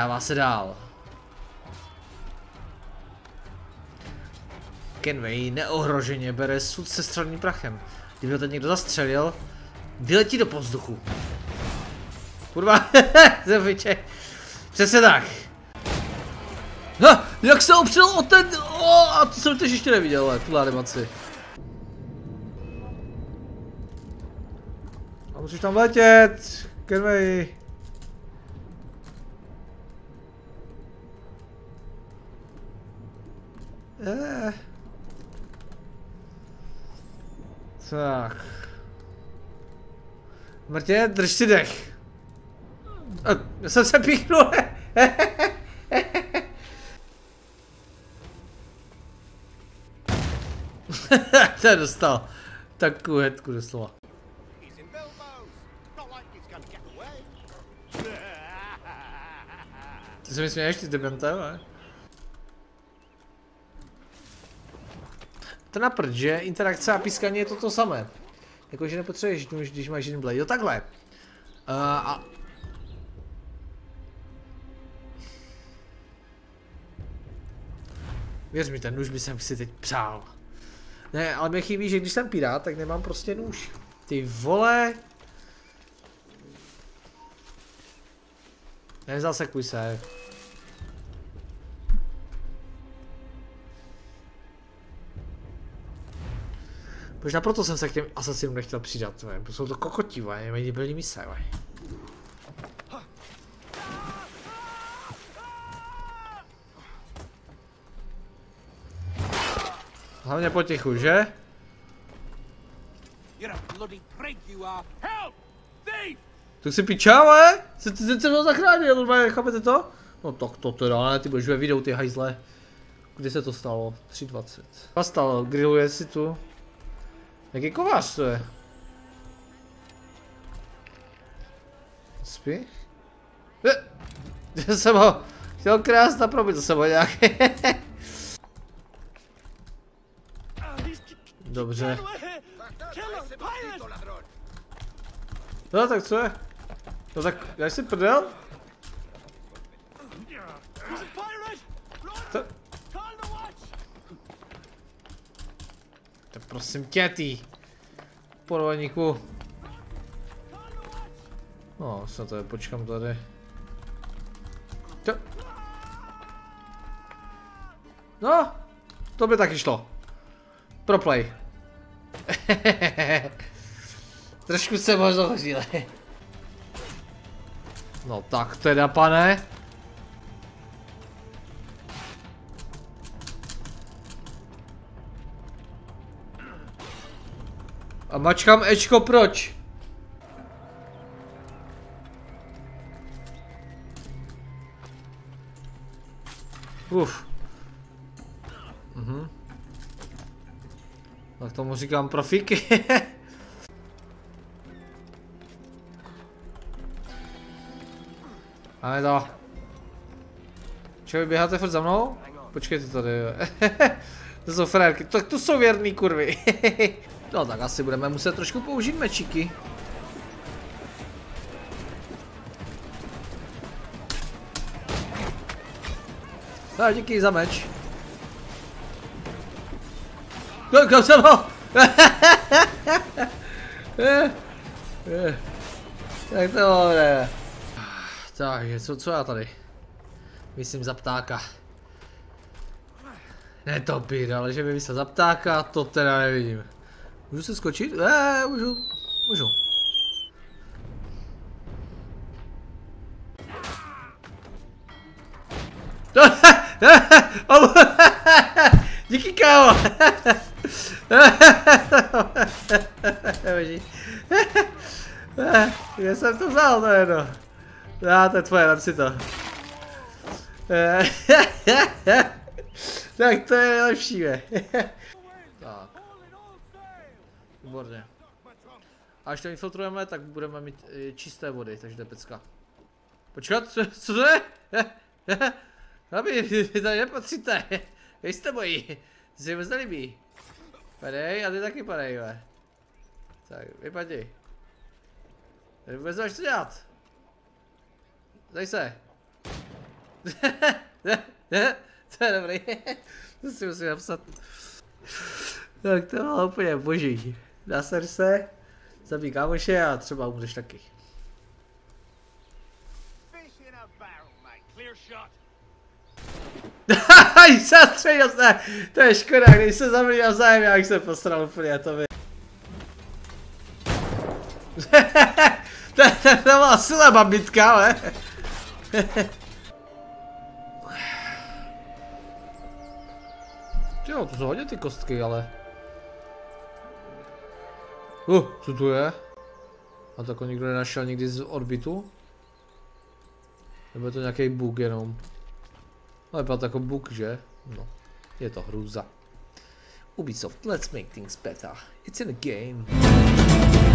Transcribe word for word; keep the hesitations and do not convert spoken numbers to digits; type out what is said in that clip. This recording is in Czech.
Vydává se dál. Kenway neohroženě bere sud se střelným prachem. Kdyby ho teď někdo zastřelil, vyletí do povzduchu. Kurva, zafiče. Přesně tak. No, jak se opřel o ten... Oh, a to jsem teď ještě neviděl, ale tuhle animaci. A musíš tam letět, Kenway. Eh. Tak. Martě, drž si dech. Já jsem se píchnul. Ten dostal takovou hetku doslova. Ty se mi směješ, ty demente, ne? To na prd, že interakce a pískání je to to samé. Jakože nepotřebuješ nůž, když máš jeden blade. Jo, takhle. Uh, a... Věř mi, ten nůž by jsem si teď přál. Ne, ale mě chybí, že když jsem pirát, tak nemám prostě nůž. Ty vole. Nezasekuj se. Možná proto jsem se k těm asasinům nechtěl přidat, protože jsou to kokotí, mají debilní mise, vaj. Hlavně potichu, že? Tu si pičáme? Jsi se mnou zachránil, normálně, chápete to? No tak to teda, ne, ty budeš ve videu, ty hajzle. Kdy se to stalo? tři dvacet. Co stalo? Grilluje si tu? Jaký kovář to je? Spí? Já jsem ho chtěl krást a probit za sebou nějak. Dobře. No tak co je? No tak, já jsi prdel? To... To prosím tě, ty podvodníku. No, se to je, počkám tady. To... No, to by taky šlo. Pro play. Trošku se možná hořile. No tak teda, pane. A mačkám Ečko, proč? Uf. Mhm. Tak tomu říkám profíky. Máme to. Čo, vy běháte furt za mnou? Počkejte tady. To jsou frérky, to, to jsou věrný kurvy. No tak asi budeme muset trošku použít mečiky. No, díky za meč. Koukal jsem ho! Tak to bude. Takže co, co já tady? Myslím za ptáka. Ne to pír, ale že by myslel za ptáka, to teda nevidím. Můžu se skočit? Eee, můžu. Můžu. Díky, kámo. Já jsem to vzal, to jedno. Já, to je tvoje, dám si to. Tak to je nejlepší, ve. Tak. Výborně. A až to infiltrujeme, tak budeme mít čisté vody, takže to je pecka. Počkat, co, co to je? Babi, vy tady nepatříte. Vy jste moji. To se mi moc nelíbí. Padej a ty taky padej, ve. Tak, vypadni. Tady vůbec nemáš co dělat. Dej se. To je dobrý. To si musím napsat. Tak to bylo úplně boží. Naser se, zabij kámoše a třeba umřeš taky. Haha, zastřelil se! To je škoda, když se zabili navzájem, já bych se posral úplně, to by... to, to, to byla silná babitka, ale... Jo, to jsou hodně ty kostky, ale... Uh, co tu je? A tak ho nikdo nenašel nikdy z orbitu? Nebo je to nějaký bug jenom? No vypadá to jako bug, že? No, je to hrůza. Ubisoft, let's make things better. It's in a game.